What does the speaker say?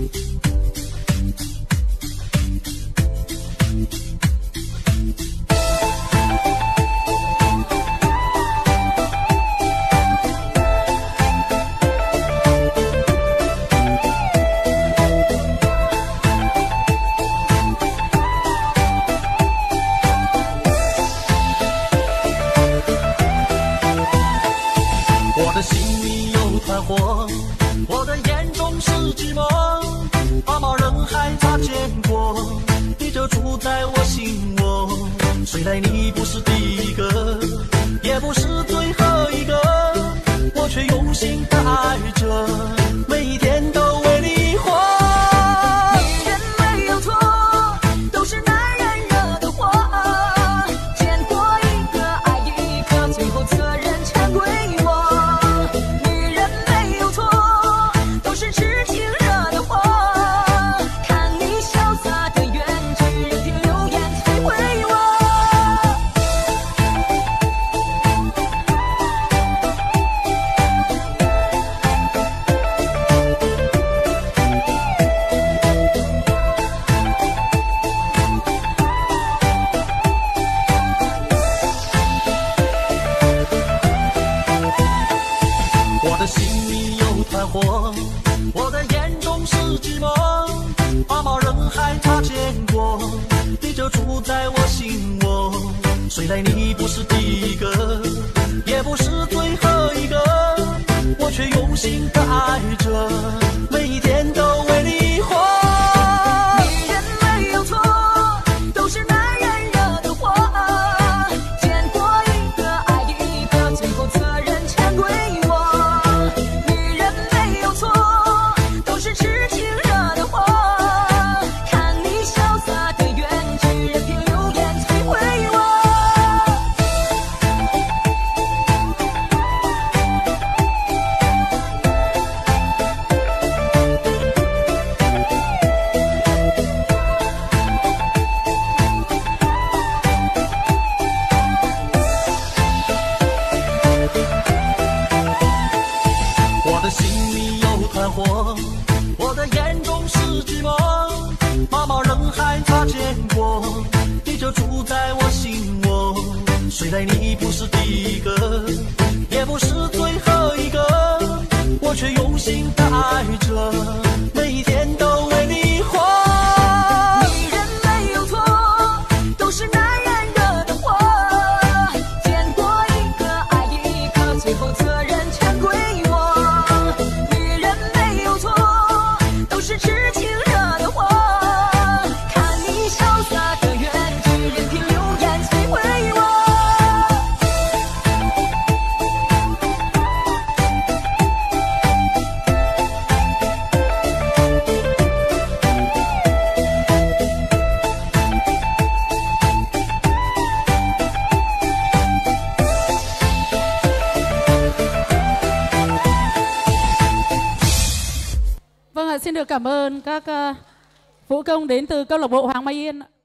我的心里有团火，我的眼中是寂寞，茫茫人海擦肩过，你就住在我心窝。虽然你不是第一个，也不是最后一个，我却用心的爱着，每一天都为你活。 女人没有错，都是男人惹的祸，见过一个爱一个，最后责任全归我。 我的眼中是寂寞，茫茫人海擦肩过，你就住在我心窝。虽然你不是第一个，也不是最后一个，我却用心的爱着，每一天都为你活。 女人没有错，都是男人惹的祸，见过一个爱一个，最后责任全归我。都是痴情惹的祸，看你潇洒的远去，任凭流言摧毁我。 我的心里有团火，我的眼中是寂寞，茫茫人海擦肩过，你就住在我心窝。虽然你不是第一个，也不是最后一个，我却用心的爱着，每一天都为你活。 女人没有错，都是男人惹的祸，见过一个爱一个，最后责任全归我。都是痴情惹的祸，看你潇洒的远去，任凭流言摧毁我。 Vâng ạ, xin được cảm ơn các vũ công đến từ câu lạc bộ Hoàng Mai Yên.